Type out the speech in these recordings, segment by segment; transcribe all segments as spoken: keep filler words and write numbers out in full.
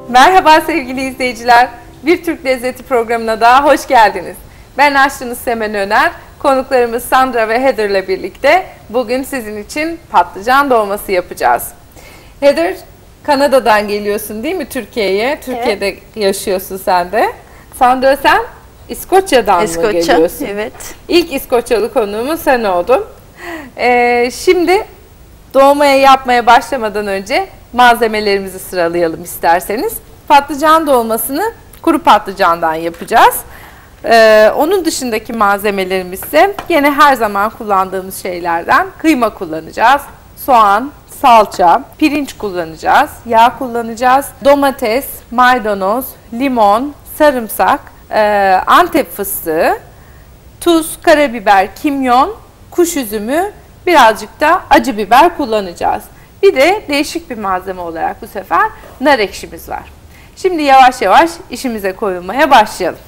Merhaba sevgili izleyiciler. Bir Türk Lezzeti programına daha hoş geldiniz. Ben aşçınız Semen Öner. Konuklarımız Sandra ve Heather ile birlikte bugün sizin için patlıcan dolması yapacağız. Heather, Kanada'dan geliyorsun değil mi Türkiye'ye? Türkiye'de evet. yaşıyorsun sen de. Sandra, sen İskoçya'dan İskoçya, mı geliyorsun? Evet. İlk İskoçyalı konuğumuz sen oldun. Ee, şimdi dolmaya yapmaya başlamadan önce malzemelerimizi sıralayalım isterseniz. Patlıcan dolmasını kuru patlıcandan yapacağız. Ee, onun dışındaki malzemelerimiz ise yine her zaman kullandığımız şeylerden kıyma kullanacağız. Soğan, salça, pirinç kullanacağız, yağ kullanacağız, domates, maydanoz, limon, sarımsak, e, Antep fıstığı, tuz, karabiber, kimyon, kuş üzümü, birazcık da acı biber kullanacağız. Bir de değişik bir malzeme olarak bu sefer nar ekşimiz var. Şimdi yavaş yavaş işimize koyulmaya başlayalım.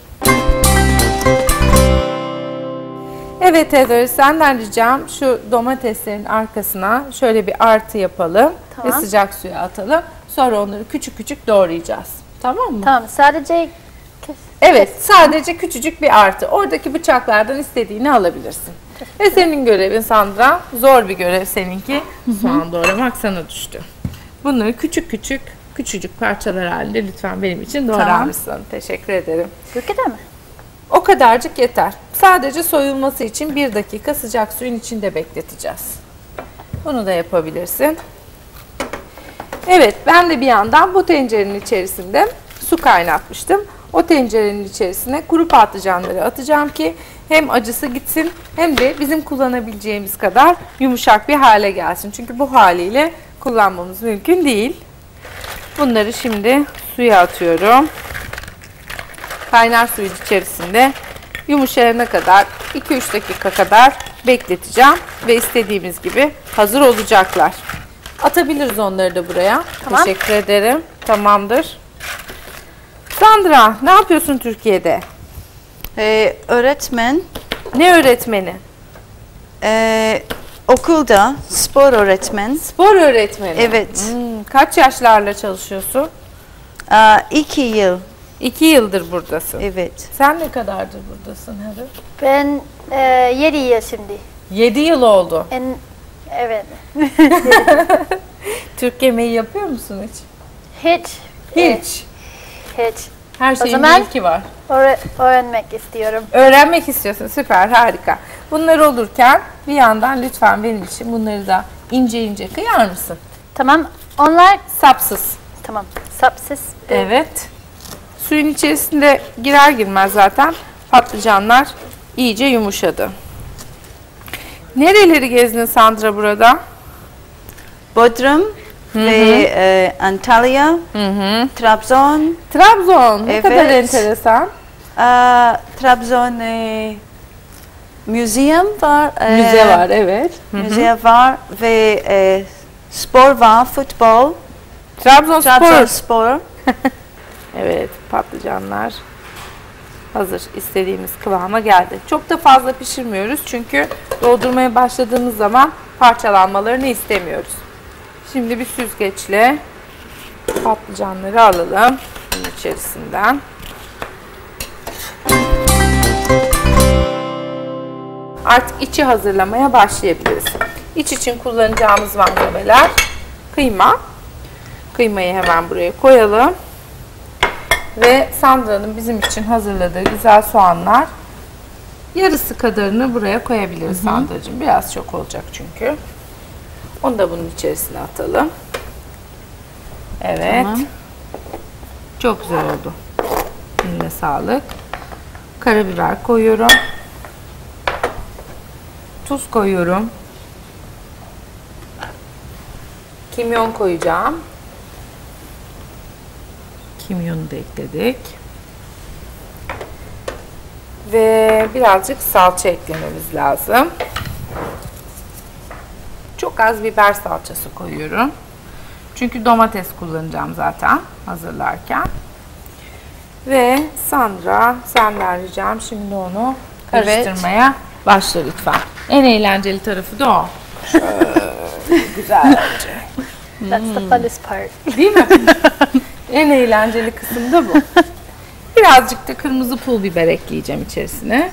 Evet Heather, senden ricam şu domateslerin arkasına şöyle bir artı yapalım. Tamam. Ve sıcak suya atalım. Sonra onları küçük küçük doğrayacağız. Tamam mı? Tamam, sadece... Evet, sadece küçücük bir artı. Oradaki bıçaklardan istediğini alabilirsin. Ve senin görevin Sandra, zor bir görev seninki. Soğan doğramak sana düştü. Bunları küçük küçük, küçücük parçalar halinde lütfen benim için doğrar mısın? Tamam. Teşekkür ederim. Bu kadar mı? O kadarcık yeter. Sadece soyulması için bir dakika sıcak suyun içinde bekleteceğiz. Bunu da yapabilirsin. Evet, ben de bir yandan bu tencerenin içerisinde su kaynatmıştım. O tencerenin içerisine kuru patlıcanları atacağım ki hem acısı gitsin hem de bizim kullanabileceğimiz kadar yumuşak bir hale gelsin. Çünkü bu haliyle kullanmamız mümkün değil. Bunları şimdi suya atıyorum. Kaynar suyun içerisinde yumuşayana kadar iki üç dakika kadar bekleteceğim ve istediğimiz gibi hazır olacaklar. Atabiliriz onları da buraya. Tamam. Teşekkür ederim. Tamamdır. Sandra, ne yapıyorsun Türkiye'de? Ee, öğretmen. Ne öğretmeni? Ee, okulda spor öğretmen. Spor öğretmeni? Evet. Hmm, kaç yaşlarla çalışıyorsun? Aa, iki yıl. İki yıldır buradasın. Evet. Sen ne kadardır buradasın Heather? Ben e, yedi yıl şimdi. Yedi yıl oldu. En, evet. Türk yemeği yapıyor musun hiç? Hiç. Hiç. Hiç. Her şeyin zaman ilki var. Öğre öğrenmek istiyorum. Öğrenmek istiyorsun. Süper, harika. Bunlar olurken bir yandan lütfen benim için bunları da ince ince kıyar mısın? Tamam. Onlar sapsız. Tamam. Sapsız. Evet. Suyun içerisinde girer girmez zaten patlıcanlar iyice yumuşadı. Nereleri gezdin Sandra burada? Bodrum Hı -hı. ve e, Antalya, Hı -hı. Trabzon. Trabzon, ne evet. kadar enteresan. Aa, Trabzon e, müzeyim var. E, Müze var, evet. Müze var ve e, spor var, futbol. Trabzon, Trabzon spor. Evet, patlıcanlar hazır. İstediğimiz kıvama geldi. Çok da fazla pişirmiyoruz çünkü doldurmaya başladığımız zaman parçalanmalarını istemiyoruz. Şimdi bir süzgeçle patlıcanları alalım bunun içerisinden. Artık içi hazırlamaya başlayabiliriz. İç için kullanacağımız malzemeler kıyma. Kıymayı hemen buraya koyalım. Ve Sandra'nın bizim için hazırladığı güzel soğanlar. Yarısı kadarını buraya koyabiliriz Sandra'cığım. Biraz çok olacak çünkü. Onu da bunun içerisine atalım. Evet. Tamam. Çok güzel oldu. Eline sağlık. Karabiber koyuyorum. Tuz koyuyorum. Kimyon koyacağım. Kimyonu da ekledik. Ve birazcık salça eklememiz lazım. Çok az biber salçası koyuyorum. Çünkü domates kullanacağım zaten hazırlarken. Ve Sandra, senden ricam şimdi onu karıştırmaya evet. başla lütfen. En eğlenceli tarafı da o. Şöyle güzelce. That's the funnest part. Değil mi? En eğlenceli kısım da bu. Birazcık da kırmızı pul biber ekleyeceğim içerisine.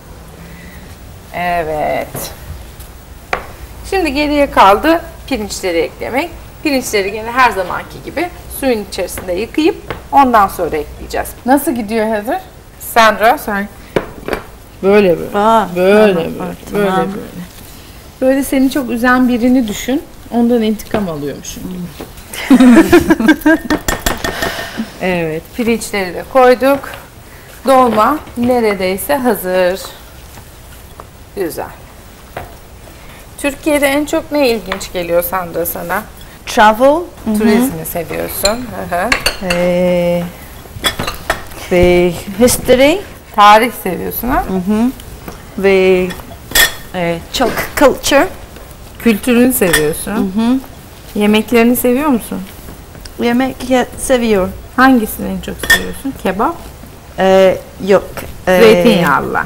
Evet. Şimdi geriye kaldı pirinçleri eklemek. Pirinçleri gene her zamanki gibi suyun içerisinde yıkayıp ondan sonra ekleyeceğiz. Nasıl gidiyor Heather? Sandra sen böyle böyle. Aa, böyle tamam, böyle. tamam. Böyle böyle. Böyle seni çok üzen birini düşün. Ondan intikam alıyormuşsun gibi. Evet, pirinçleri de koyduk. Dolma neredeyse hazır. Güzel. Türkiye'de en çok ne ilginç geliyor Sandra sana? Travel. Turizmi seviyorsun. Hı hı. Ve, ve history. Tarih seviyorsun ha? Ve e, çok culture. Kültürünü seviyorsun. Yemeklerini seviyor musun? Yemek ye- seviyor. Hangisini en çok seviyorsun? Kebap? E, yok. E, Zeytinyağlı.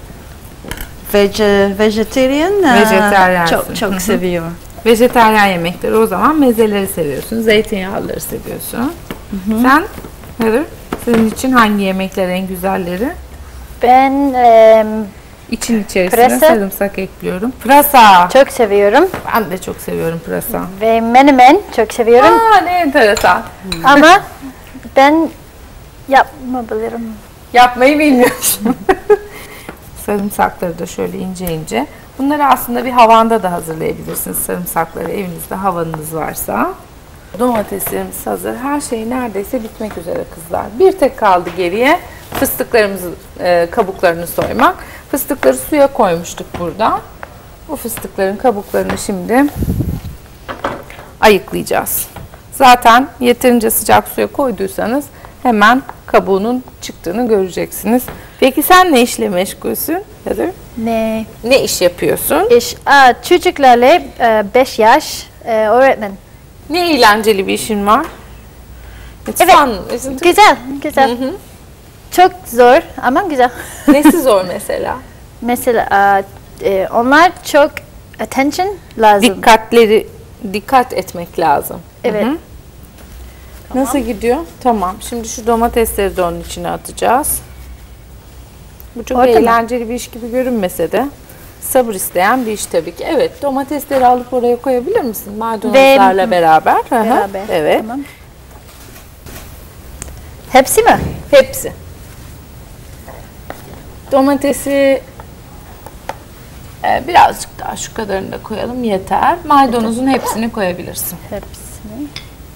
Vege, vegetarian. e, Vejetaryensin. Çok çok Hı hı. seviyor. Vejetaryen yemekleri o zaman mezeleri seviyorsun. Zeytinyağlıları seviyorsun. Sen Heather, senin için hangi yemekler en güzelleri? Ben em, İçin içerisine Pırasa. sarımsak ekliyorum. Pırasa. çok seviyorum Ben de çok seviyorum pırasa. ve menemen çok seviyorum. Aa, ne enteresan. Ama ben yapmayabilirim. Yapmayı bilmiyorsun. Sarımsakları da şöyle ince ince. Bunları aslında bir havanda da hazırlayabilirsiniz. Sarımsakları evinizde havanınız varsa. Domateslerimiz hazır. Her şey neredeyse bitmek üzere kızlar. Bir tek kaldı geriye. Fıstıklarımızı, e, kabuklarını soymak. Fıstıkları suya koymuştuk burada. Bu fıstıkların kabuklarını şimdi ayıklayacağız. Zaten yeterince sıcak suya koyduysanız hemen kabuğunun çıktığını göreceksiniz. Peki sen ne işle meşgulsün? Heather? Ne Ne iş yapıyorsun? iş? Aa, çocuklarla beş yaş e, öğretmen. Ne eğlenceli bir işin var? It's Evet. fun, isn't it? Güzel, güzel. Çok zor ama güzel. Nesi zor mesela? Mesela aa, e, onlar çok attention lazım. Dikkatleri, dikkat etmek lazım. Evet. Hı hı. Nasıl gidiyor? Tamam. Şimdi şu domatesleri de onun içine atacağız. Bu çok Orada mı? eğlenceli bir iş gibi görünmese de sabır isteyen bir iş tabii ki. Evet, domatesleri alıp oraya koyabilir misin? Maydanozlarla beraber. Hı hı. Beraber. Evet. Tamam. Hepsi mi? Hepsi. Domatesi e, birazcık daha şu kadarını da koyalım yeter. Maydanozun hepsini koyabilirsin. Hepsini.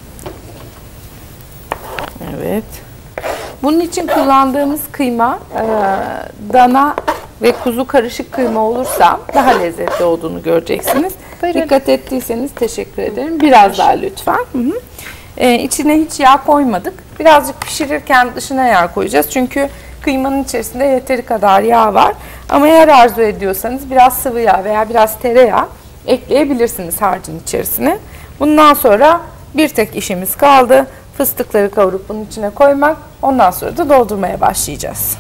Evet. Bunun için kullandığımız kıyma e, dana ve kuzu karışık kıyma olursa daha lezzetli olduğunu göreceksiniz. Buyurun. Dikkat ettiyseniz teşekkür ederim. Biraz daha lütfen. Hı hı. E, içine hiç yağ koymadık. Birazcık pişirirken dışına yağ koyacağız. Çünkü kıymanın içerisinde yeteri kadar yağ var. Ama eğer arzu ediyorsanız biraz sıvı yağ veya biraz tereyağı ekleyebilirsiniz harcın içerisine. Bundan sonra bir tek işimiz kaldı. Fıstıkları kavurup bunun içine koymak. Ondan sonra da doldurmaya başlayacağız.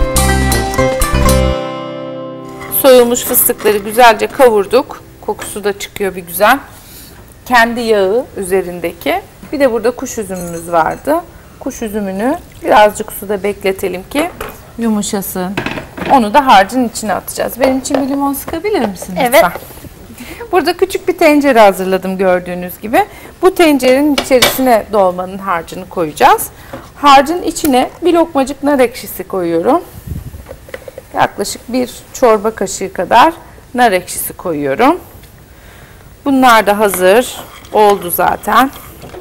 Soyulmuş fıstıkları güzelce kavurduk. Kokusu da çıkıyor bir güzel. Kendi yağı üzerindeki. Bir de burada kuş üzümümüz vardı. Kuş üzümünü birazcık suda bekletelim ki yumuşasın. Onu da harcın içine atacağız. Benim için bir limon sıkabilir misin lütfen? Evet. Burada küçük bir tencere hazırladım gördüğünüz gibi. Bu tencerenin içerisine dolmanın harcını koyacağız. Harcın içine bir lokmacık nar ekşisi koyuyorum. Yaklaşık bir çorba kaşığı kadar nar ekşisi koyuyorum. Bunlar da hazır oldu zaten.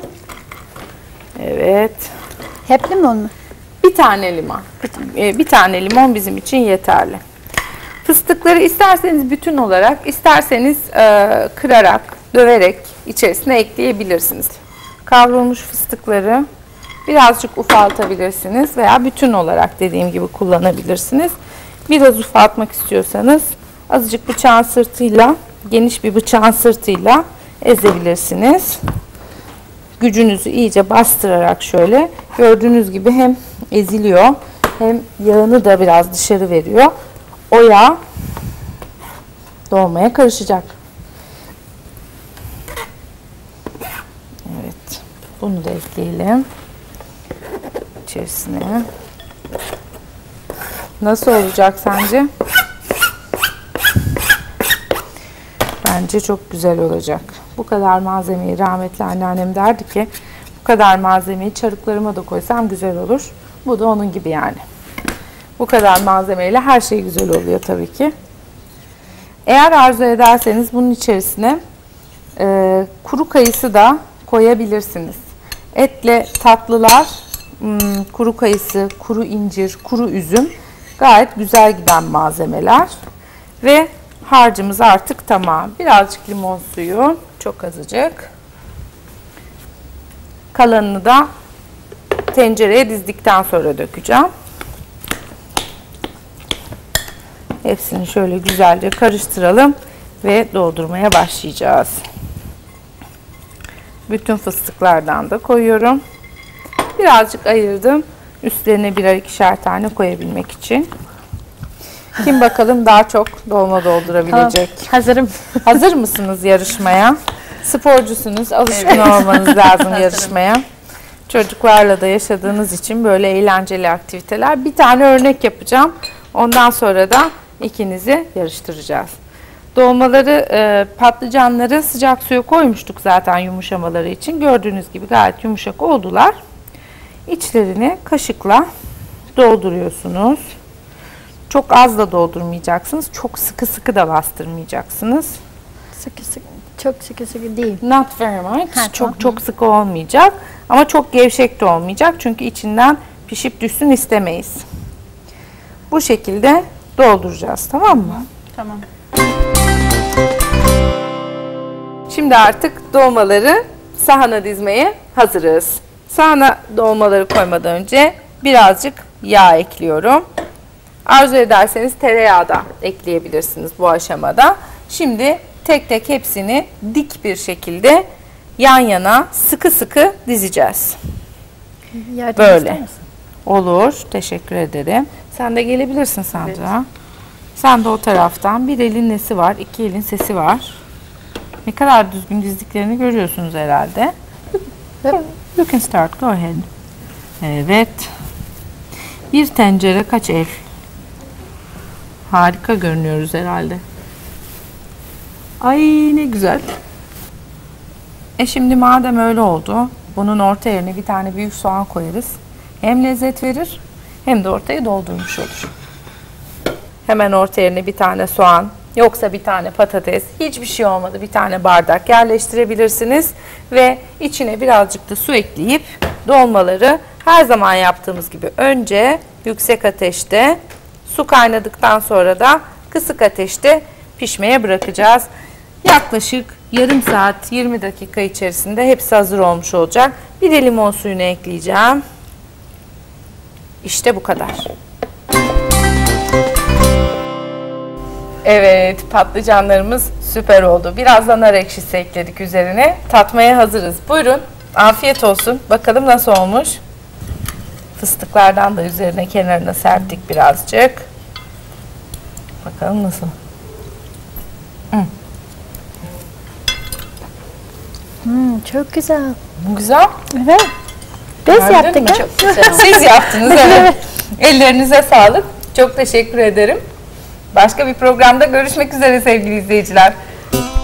Evet. Hep limon mu? Bir tane limon. Bir, bir tane limon bizim için yeterli. Fıstıkları isterseniz bütün olarak, isterseniz e, kırarak, döverek içerisine ekleyebilirsiniz. Kavrulmuş fıstıkları birazcık ufaltabilirsiniz veya bütün olarak dediğim gibi kullanabilirsiniz. Biraz ufaltmak istiyorsanız azıcık bıçağın sırtıyla, geniş bir bıçağın sırtıyla ezebilirsiniz. Gücünüzü iyice bastırarak şöyle gördüğünüz gibi hem eziliyor hem yağını da biraz dışarı veriyor. O yağ dolmaya karışacak. Evet. Bunu da ekleyelim. içerisine. Nasıl olacak sence? Bence çok güzel olacak. Bu kadar malzemeyi, rahmetli anneannem derdi ki bu kadar malzemeyi çarıklarıma da koysam güzel olur. Bu da onun gibi yani. Bu kadar malzemeyle her şey güzel oluyor tabii ki. Eğer arzu ederseniz bunun içerisine e, kuru kayısı da koyabilirsiniz. Etle tatlılar, hmm, kuru kayısı, kuru incir, kuru üzüm gayet güzel giden malzemeler. Ve harcımız artık tamam. Birazcık limon suyu, çok azıcık. Kalanını da tencereye dizdikten sonra dökeceğim. Hepsini şöyle güzelce karıştıralım ve doldurmaya başlayacağız. Bütün fıstıklardan da koyuyorum. Birazcık ayırdım. Üstlerine birer ikişer tane koyabilmek için. Kim bakalım daha çok dolma doldurabilecek? Tamam, hazırım. Hazır mısınız yarışmaya? Sporcusunuz, alışkın olmanız lazım yarışmaya. Çocuklarla da yaşadığınız için böyle eğlenceli aktiviteler. Bir tane örnek yapacağım. Ondan sonra da ikinizi yarıştıracağız. Dolmaları, e, patlıcanları sıcak suya koymuştuk zaten yumuşamaları için. Gördüğünüz gibi gayet yumuşak oldular. İçlerini kaşıkla dolduruyorsunuz. Çok az da doldurmayacaksınız. Çok sıkı sıkı da bastırmayacaksınız. Sıkı sıkı, çok sıkı sıkı değil. Not very much. Ha, çok tamam. çok sıkı olmayacak. Ama çok gevşek de olmayacak. Çünkü içinden pişip düşsün istemeyiz. Bu şekilde dolduracağız. Tamam mı? Tamam. Şimdi artık dolmaları sahana dizmeye hazırız. Sahana dolmaları koymadan önce birazcık yağ ekliyorum. Arzu ederseniz tereyağı da ekleyebilirsiniz bu aşamada. Şimdi tek tek hepsini dik bir şekilde yan yana sıkı sıkı dizeceğiz. Yardım Böyle. ister misin? Olur. Teşekkür ederim. Sen de gelebilirsin Sandra. Evet. Sen de o taraftan. Bir elin nesi var, iki elin sesi var. Ne kadar düzgün dizdiklerini görüyorsunuz herhalde. You can start. Go ahead. Evet. Bir tencere kaç el? Harika görünüyoruz herhalde. Ay ne güzel. E şimdi madem öyle oldu, bunun orta yerine bir tane büyük soğan koyarız. Hem lezzet verir hem de ortayı doldurmuş olur. Hemen orta yerine bir tane soğan, yoksa bir tane patates, hiçbir şey olmadı bir tane bardak yerleştirebilirsiniz. Ve içine birazcık da su ekleyip dolmaları her zaman yaptığımız gibi önce yüksek ateşte, su kaynadıktan sonra da kısık ateşte pişmeye bırakacağız. Yaklaşık yarım saat yirmi dakika içerisinde hepsi hazır olmuş olacak. Bir de limon suyunu ekleyeceğim. İşte bu kadar. Evet, patlıcanlarımız süper oldu. Biraz da nar ekşisi ekledik üzerine. Tatmaya hazırız. Buyurun, afiyet olsun. Bakalım nasıl olmuş. Fıstıklardan da üzerine kenarına serptik birazcık. Bakalım nasıl. Hmm. Hmm, çok güzel. Güzel. Evet. Biz Gördün yaptık mü? ha? Çok güzel. Siz yaptınız, evet. Ellerinize sağlık. Çok teşekkür ederim. Başka bir programda görüşmek üzere sevgili izleyiciler.